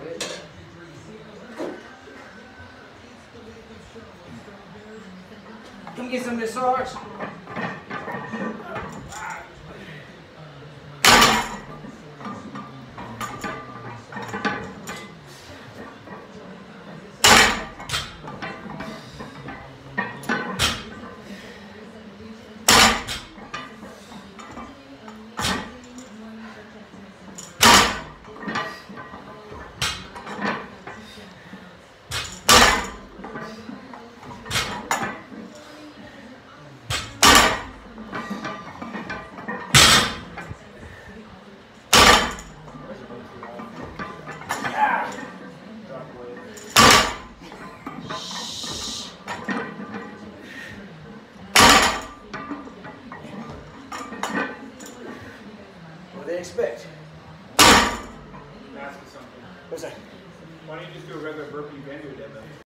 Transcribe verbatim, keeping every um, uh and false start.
Come get some of this, Sarge. What do they expect? Ask you something. What's that? Why don't you just do a regular burpee bender deadlift?